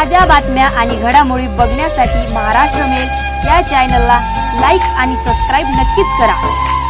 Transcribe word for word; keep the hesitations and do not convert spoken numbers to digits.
ताज्या बातम्या आणि घडामोडी बघण्यासाठी महाराष्ट्र मेल या चॅनलला लाईक आणि सबस्क्राईब नक्कीच करा।